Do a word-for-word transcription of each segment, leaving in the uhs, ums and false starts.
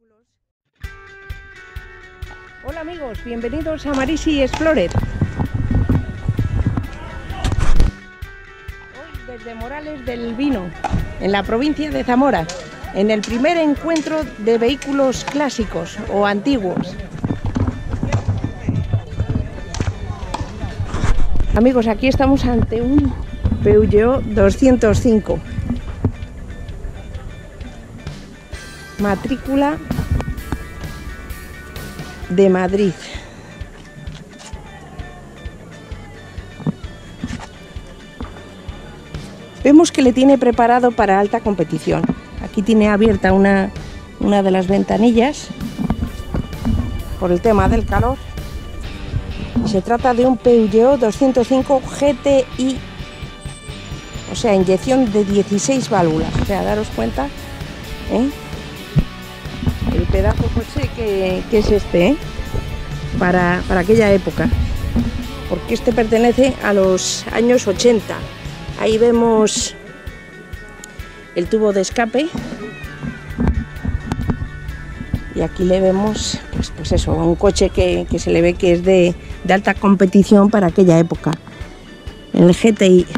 vehículos. Hola amigos, bienvenidos a Marisi Explorer. Hoy desde Morales del Vino, en la provincia de Zamora, en el primer encuentro de vehículos clásicos o antiguos. Amigos, aquí estamos ante un Peugeot doscientos cinco. Matrícula de Madrid. Vemos que le tiene preparado para alta competición. Aquí tiene abierta una, una de las ventanillas por el tema del calor. Se trata de un Peugeot doscientos cinco G T I, o sea, inyección de dieciséis válvulas. O sea, daros cuenta, ¿eh? El pedazo coche que, que es este, ¿eh? para, para aquella época, porque este pertenece a los años ochenta. Ahí vemos el tubo de escape y aquí le vemos pues, pues eso, un coche que, que se le ve que es de, de alta competición para aquella época, el G T I.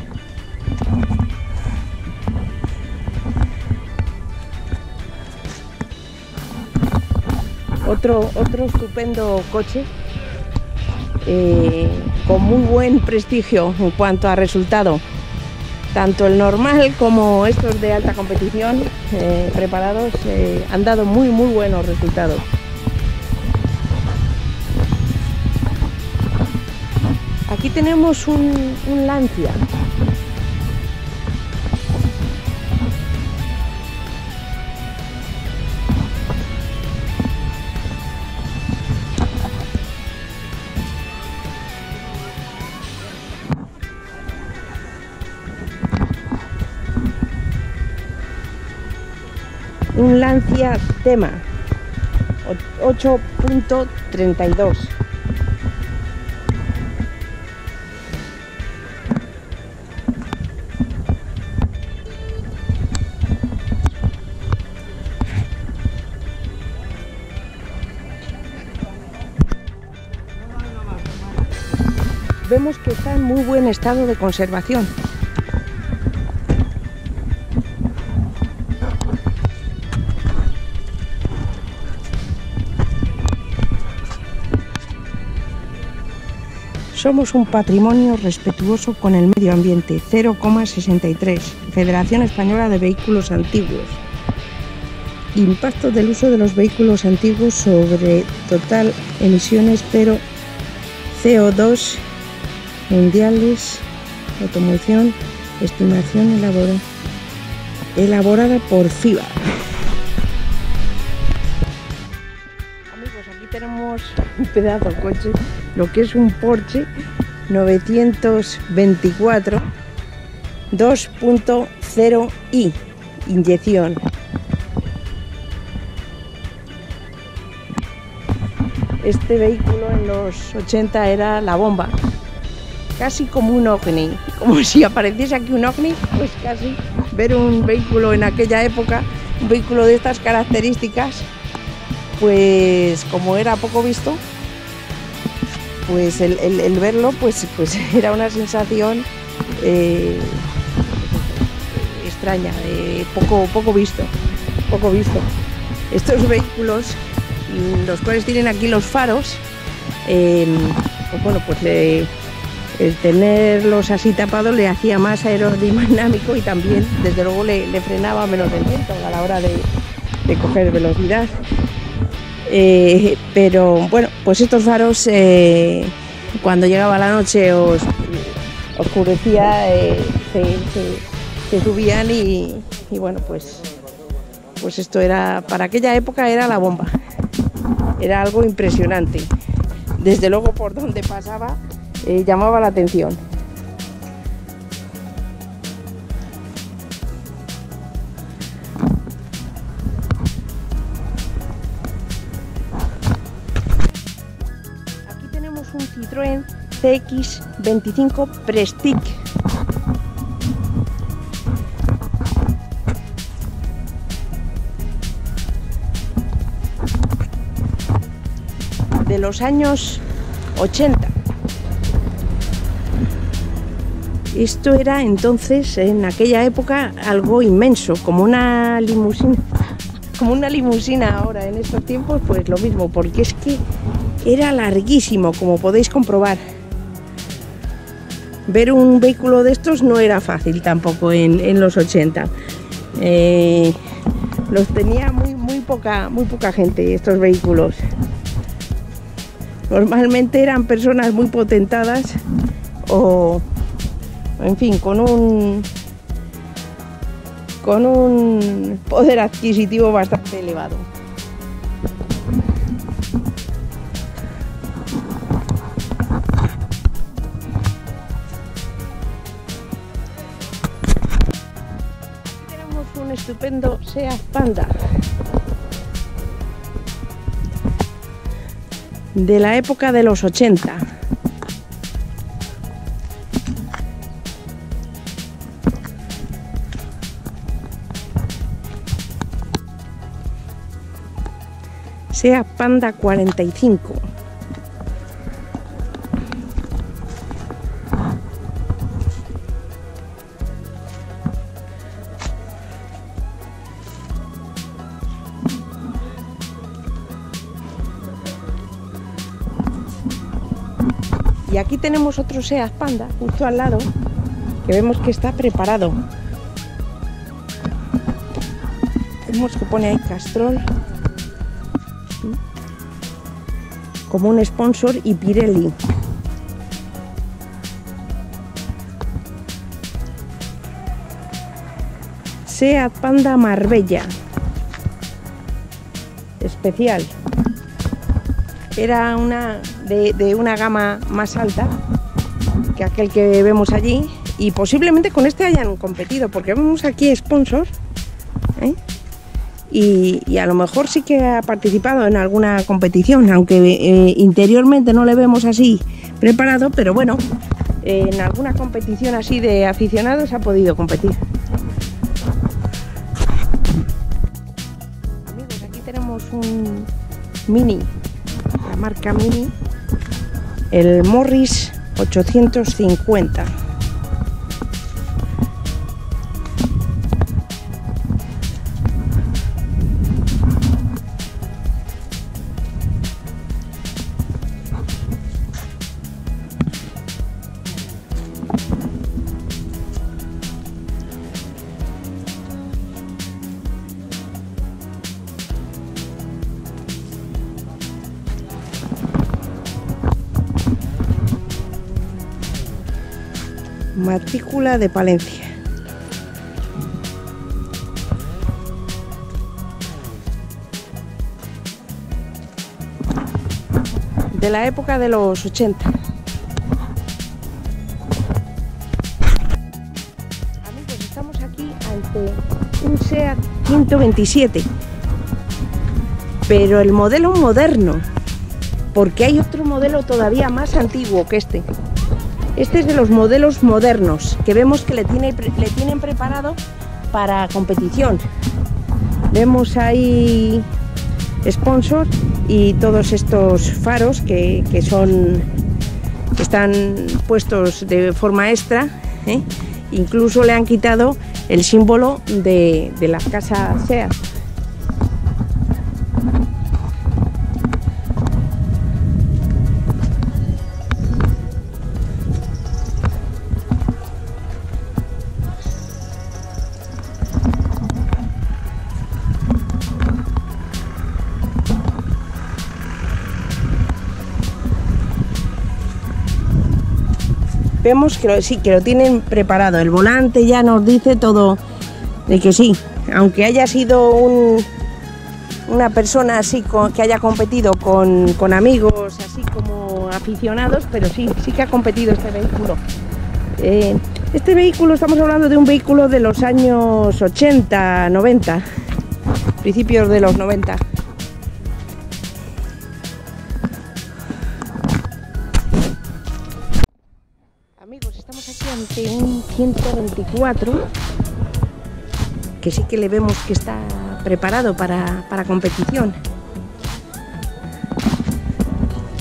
Otro, otro estupendo coche, eh, con muy buen prestigio en cuanto a resultado, tanto el normal como estos de alta competición, eh, preparados, eh, han dado muy muy buenos resultados. Aquí tenemos un, un Lancia. Un Lancia Tema ocho punto treinta y dos. Vemos que está en muy buen estado de conservación. Somos un patrimonio respetuoso con el medio ambiente. Cero coma sesenta y tres. Federación Española de Vehículos Antiguos. Impacto del uso de los vehículos antiguos sobre total emisiones, pero C O dos mundiales, automoción, estimación elaborada, elaborada por FIBA. Amigos, aquí tenemos un pedazo de coche, lo que es un Porsche novecientos veinticuatro dos punto cero i, inyección. Este vehículo en los ochenta era la bomba, casi como un ovni, como si apareciese aquí un ovni, pues casi ver un vehículo en aquella época, un vehículo de estas características, pues como era poco visto, pues el, el, el verlo pues, pues era una sensación eh, extraña, eh, poco, poco visto, poco visto. Estos vehículos, los cuales tienen aquí los faros, eh, pues bueno, pues le, el tenerlos así tapados le hacía más aerodinámico y también, desde luego, le, le frenaba menos el viento a la hora de, de coger velocidad. Eh, pero bueno, pues estos faros, eh, cuando llegaba la noche os, oscurecía, eh, se, se, se subían y, y bueno, pues, pues esto era, para aquella época era la bomba. Era algo impresionante. Desde luego, por donde pasaba, eh, llamaba la atención. Aquí tenemos un Citroën C X veinticinco Prestige. de los años ochenta. Esto era entonces, en aquella época, algo inmenso, como una limusina, como una limusina ahora en estos tiempos, pues lo mismo, porque es que era larguísimo, como podéis comprobar. Ver un vehículo de estos no era fácil tampoco en, en los ochenta. Eh, los tenía muy, muy poca, muy poca gente estos vehículos. Normalmente eran personas muy potentadas o, en fin, con un con un poder adquisitivo bastante elevado. Aquí tenemos un estupendo Seat Panda de la época de los ochenta. Seat Panda cuarenta y cinco. Y aquí tenemos otro Seat Panda justo al lado, que vemos que está preparado. Vemos que pone ahí Castrol como un sponsor y Pirelli. Seat Panda Marbella especial. Era una de, de una gama más alta que aquel que vemos allí, y posiblemente con este hayan competido, porque vemos aquí sponsor, ¿eh? y, y a lo mejor sí que ha participado en alguna competición, aunque eh, interiormente no le vemos así preparado, pero bueno, eh, en alguna competición así de aficionados ha podido competir. Amigos, aquí tenemos un Mini, la marca Mini, el Morris ochocientos cincuenta. Matrícula de Palencia. De la época de los ochenta. Amigos, estamos aquí ante un Seat ciento veintisiete, pero el modelo moderno, porque hay otro modelo todavía más antiguo que este. Este es de los modelos modernos, que vemos que le, tiene, le tienen preparado para competición. Vemos ahí sponsor y todos estos faros que, que son que están puestos de forma extra, ¿eh? Incluso le han quitado el símbolo de, de la casa Seat. Vemos que lo, sí, que lo tienen preparado. El volante ya nos dice todo de que sí, aunque haya sido un, una persona así con, que haya competido con, con amigos, así como aficionados, pero sí, sí que ha competido este vehículo. Eh, este vehículo, estamos hablando de un vehículo de los años ochenta, noventa, principios de los noventa. Amigos, estamos aquí ante un ciento veinticuatro, que sí que le vemos que está preparado para, para competición.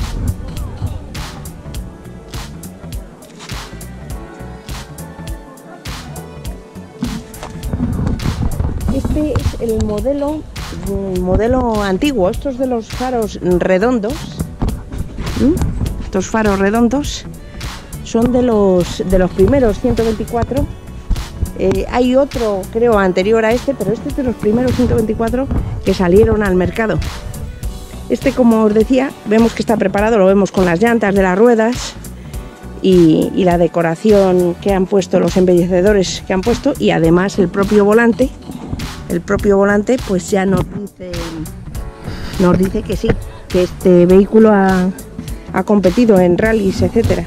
el modelo, el modelo antiguo, estos de los faros redondos, ¿sí? Estos faros redondos son de los, de los primeros ciento veinticuatro. Eh, hay otro, creo, anterior a este, pero este es de los primeros ciento veinticuatro que salieron al mercado. Este, como os decía, vemos que está preparado, lo vemos con las llantas de las ruedas y, y la decoración que han puesto, los embellecedores que han puesto, y además el propio volante, el propio volante pues ya nos dice, nos dice que sí, que este vehículo ha, ha competido en rallies, etcétera.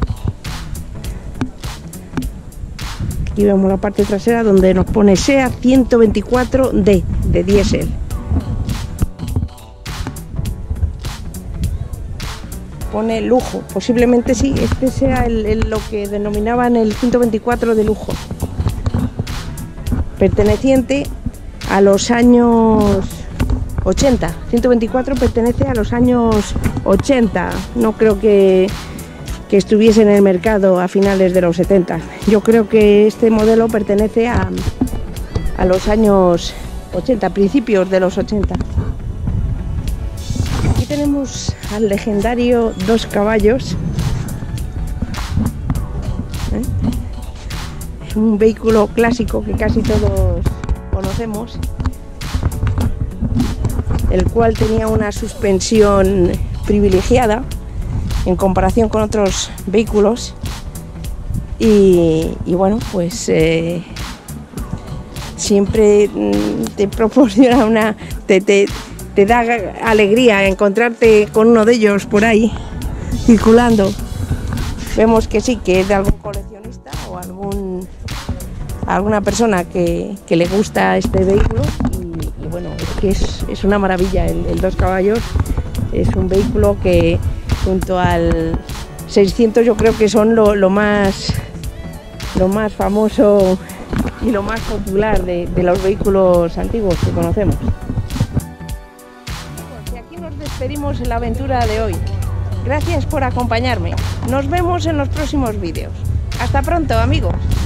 Aquí vemos la parte trasera donde nos pone SEAT ciento veinticuatro D de diésel. Pone lujo, posiblemente sí, este sea el, el, lo que denominaban el ciento veinticuatro de lujo, perteneciente a los años ochenta. ciento veinticuatro pertenece a los años ochenta, no creo que, que estuviese en el mercado a finales de los setenta. Yo creo que este modelo pertenece a, a los años ochenta, principios de los ochenta. Aquí tenemos al legendario Dos Caballos, ¿eh? Un vehículo clásico que casi todos conocemos, el cual tenía una suspensión privilegiada en comparación con otros vehículos y, y bueno, pues eh, siempre te proporciona una te, te, te da alegría encontrarte con uno de ellos por ahí circulando. Vemos que sí, que es de algún coleccionista o algún alguna persona que, que le gusta este vehículo y, y bueno, es que es, es una maravilla. El, el Dos Caballos es un vehículo que junto al seiscientos yo creo que son lo, lo más lo más famoso y lo más popular de, de los vehículos antiguos que conocemos. Y aquí nos despedimos en la aventura de hoy. Gracias por acompañarme. Nos vemos en los próximos vídeos. Hasta pronto, amigos.